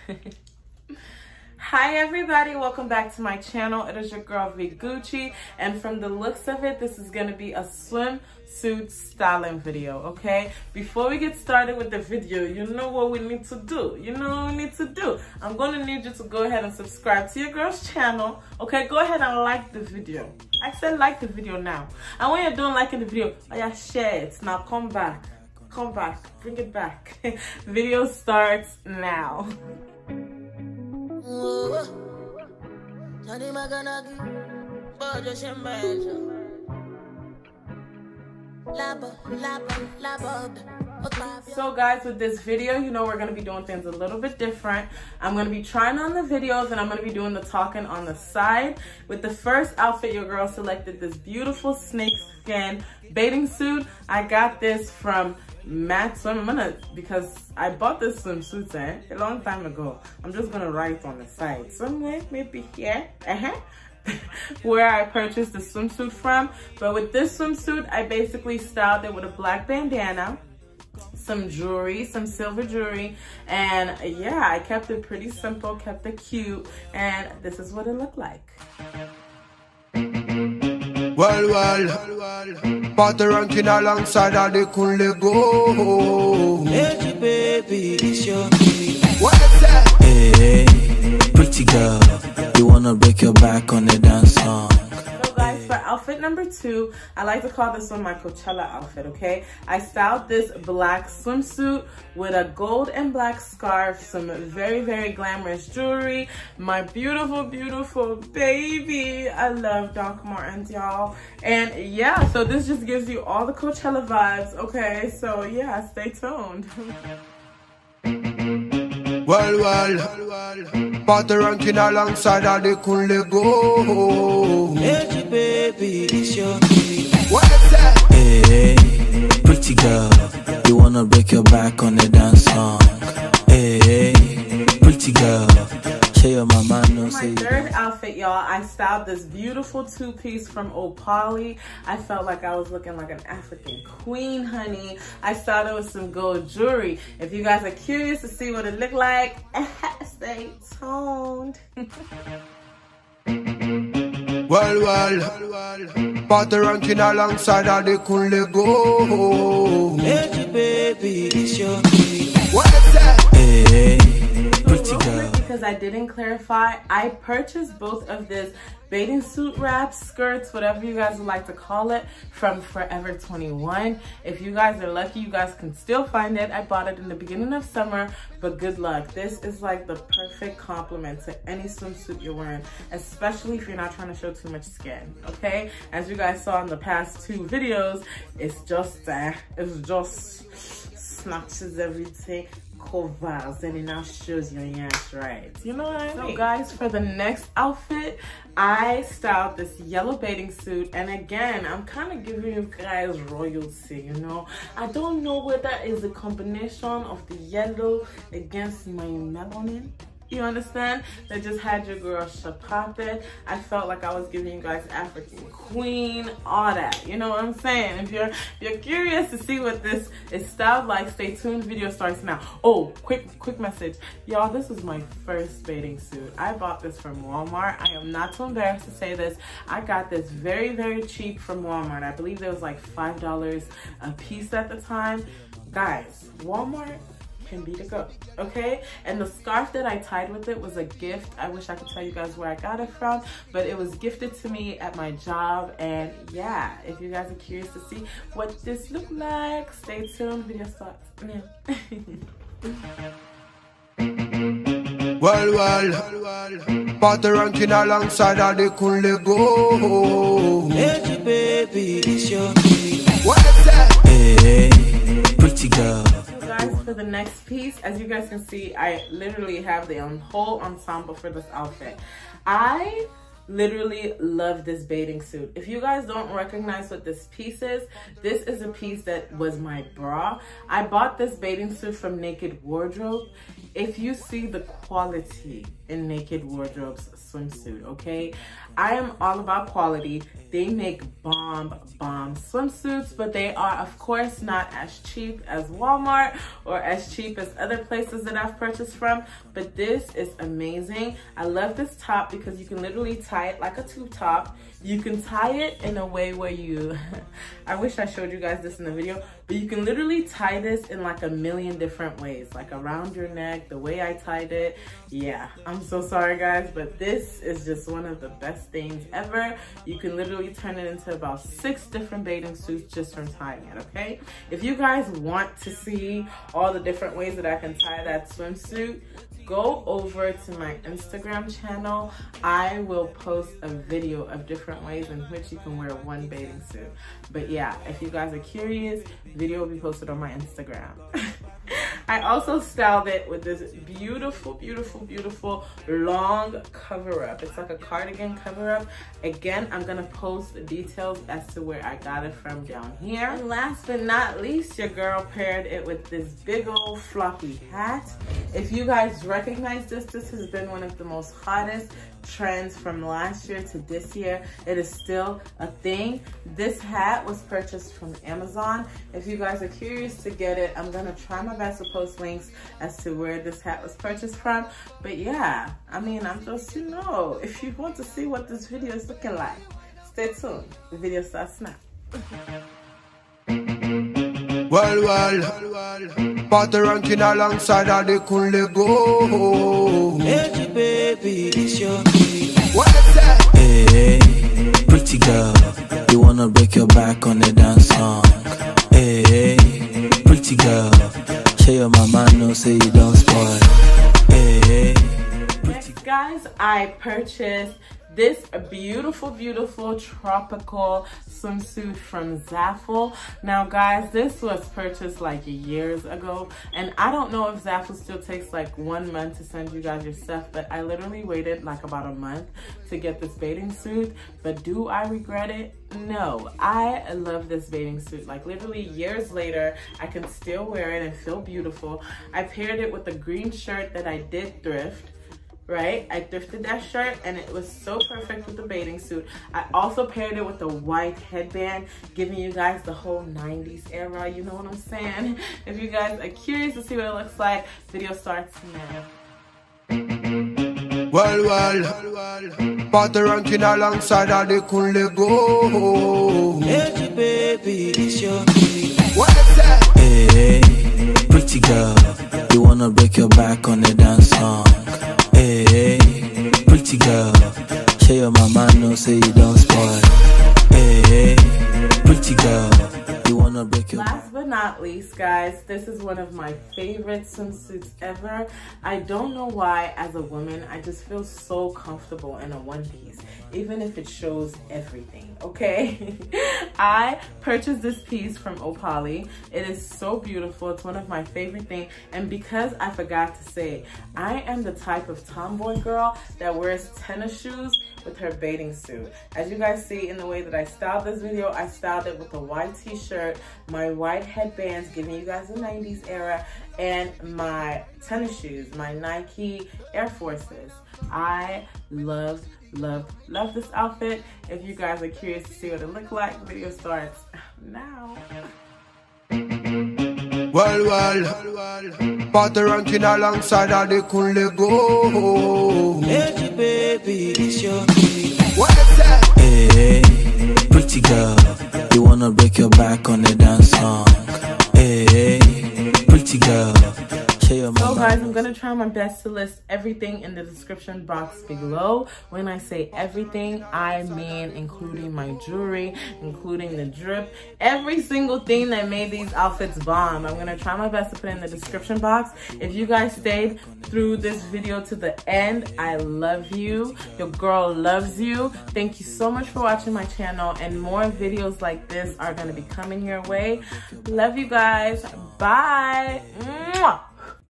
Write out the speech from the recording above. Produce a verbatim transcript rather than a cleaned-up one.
Hi everybody, welcome back to my channel. It is your girl V Gucci, and from the looks of it, this is gonna be a swimsuit styling video, okay? Before we get started with the video, you know what we need to do. You know what we need to do. I'm gonna need you to go ahead and subscribe to your girl's channel, okay? Go ahead and like the video. I said like the video now. And when you're done liking the video, oh yeah, share it. Now come back. Come back. Bring it back. Video starts now. So guys, with this video, you know we're going to be doing things a little bit different. I'm going to be trying on the videos and I'm going to be doing the talking on the side. With the first outfit, your girl selected this beautiful snakeskin bathing suit. I got this from Matt Swim. I'm gonna, because I bought this swimsuit eh, a long time ago. I'm just gonna write on the side somewhere, maybe here, uh-huh, where I purchased the swimsuit from. But with this swimsuit, I basically styled it with a black bandana, some jewelry, some silver jewelry, and yeah, I kept it pretty simple, kept it cute, and this is what it looked like. Well, well, party ranking alongside of the Kunle Go. Hey, baby, it's your key. What's that? Hey, pretty girl, you wanna break your back on the dance song. So guys, for outfit number two, I like to call this one my Coachella outfit, okay? I styled this black swimsuit with a gold and black scarf, some very, very glamorous jewelry, my beautiful, beautiful baby. I love Doc Martens, y'all. And yeah, so this just gives you all the Coachella vibes, okay? So yeah, stay tuned. Well, well, party ranking alongside of the Kunle Go. Hey, baby, it's your key. What's that? Hey, pretty girl, you wanna break your back on the dance song. Hey, pretty girl, show your mama no say. My third outfit, y'all, I styled this beautiful two-piece from Opali. I felt like I was looking like an African queen, honey. I styled it with some gold jewelry. If you guys are curious to see what it looked like, stay tuned. Well, well, party ranking alongside of the Kunle Go. Hey, baby, it's your key. What's that? Hey, pretty girl. Because I didn't clarify, I purchased both of this bathing suit wraps, skirts, whatever you guys would like to call it, from Forever twenty-one. If you guys are lucky, you guys can still find it. I bought it in the beginning of summer, but good luck. This is like the perfect complement to any swimsuit you're wearing, especially if you're not trying to show too much skin, okay? As you guys saw in the past two videos, it's just, uh, it's just snatches everything, covers, and it now shows your ass right. You know what I mean? So guys, for the next outfit, I styled this yellow bathing suit, and again, I'm kind of giving you guys royalty, you know? I don't know whether it's a combination of the yellow against my melanin. You understand? They just had your girl shapape. I felt like I was giving you guys African queen, all that. You know what I'm saying? If you're if you're curious to see what this is styled like, stay tuned. Video starts now. Oh, quick quick message, y'all. This was my first bathing suit. I bought this from Walmart. I am not too embarrassed to say this. I got this very very cheap from Walmart. I believe it was like five dollars a piece at the time. Guys, Walmart can be the go, okay? And the scarf that I tied with it was a gift. I wish I could tell you guys where I got it from, but it was gifted to me at my job. And yeah, if you guys are curious to see what this looked like, stay tuned. Video starts now. Well, well, party ranking alongside of the Kunle Go. Hey, baby, it's your key. What's that? Hey, pretty girl. Guys, for the next piece, as you guys can see, I literally have the um, whole ensemble for this outfit. I literally love this bathing suit. If you guys don't recognize what this piece is, this is a piece that was my bra. I bought this bathing suit from Naked Wardrobe. if you see the quality in Naked Wardrobe's swimsuit, okay? I am all about quality. They make bomb, bomb swimsuits, but they are, of course, not as cheap as Walmart or as cheap as other places that I've purchased from, but this is amazing. I love this top because you can literally tie it like a tube top. You can tie it in a way where you, I wish I showed you guys this in the video, but you can literally tie this in like a million different ways, like around your neck, the way I tied it. Yeah, I'm so sorry guys, but this is just one of the best things ever. You can literally turn it into about six different bathing suits just from tying it, okay? If you guys want to see all the different ways that I can tie that swimsuit, go over to my Instagram channel. I will post a video of different ways in which you can wear one bathing suit. But yeah, if you guys are curious, video will be posted on my Instagram. I also styled it with this beautiful, beautiful, beautiful long cover-up. It's like a cardigan cover-up. Again, I'm gonna post the details as to where I got it from down here. And last but not least, your girl paired it with this big old floppy hat. If you guys recognize this, this has been one of the most hottest trends from last year to this year. It is still a thing. This hat was purchased from Amazon. If you guys are curious to get it, I'm gonna try my best to post links as to where this hat was purchased from. But yeah, I mean, I'm just, you know, if you want to see what this video is looking like, stay tuned. The video starts now. Well, well, party ranking alongside all they couldn't let go. Hey, baby, it's your key. What is that? Hey, pretty girl, you wanna break your back on the dance song. Hey, pretty girl, show your mama no say you don't spoil. Hey, pretty guys, I purchased this beautiful, beautiful tropical swimsuit from Zaful. Now guys, this was purchased like years ago, and I don't know if Zaful still takes like one month to send you guys your stuff, but I literally waited like about a month to get this bathing suit. But do I regret it? No. I love this bathing suit. Like literally years later, I can still wear it and feel beautiful. I paired it with a green shirt that I did thrift. Right? I thrifted that shirt and it was so perfect with the bathing suit. I also paired it with a white headband, giving you guys the whole nineties era, you know what I'm saying? If you guys are curious to see what it looks like, video starts now. Well, well, party ranking alongside all they couldn't let go. Hey, baby, it's your key. What is that? Hey, pretty girl, you wanna break your back on the dance song. Hey, pretty girl, show your mama no say you don't spoil. Hey, pretty girl, you wanna break your Last but not least, guys, this is one of my favorite swimsuits ever. I don't know why, as a woman, I just feel so comfortable in a one piece, even if it shows everything, okay? I purchased this piece from Opali. It is so beautiful. It's one of my favorite things. And because I forgot to say, I am the type of tomboy girl that wears tennis shoes with her bathing suit. As you guys see in the way that I styled this video, I styled it with a white t-shirt, my white headbands, giving you guys the nineties era, and my tennis shoes, my Nike Air Forces. I love, love, love this outfit. If you guys are curious to see what it looked like, the video starts now. Well, well, party ranking alongside all they couldn't let go. Hey, baby, it's your key. What is that? Hey, pretty girl, you wanna break your back on the dance song. Hey, pretty girl, show your mama. So guys, I'm gonna try my best to list everything in the description box below. When I say everything, I mean including my jewelry, including the drip, every single thing that made these outfits bomb. I'm gonna try my best to put it in the description box. If you guys stayed through this video to the end, I love you. Your girl loves you. Thank you so much for watching my channel, and more videos like this are gonna be coming your way. Love you guys. Bye. Mwah.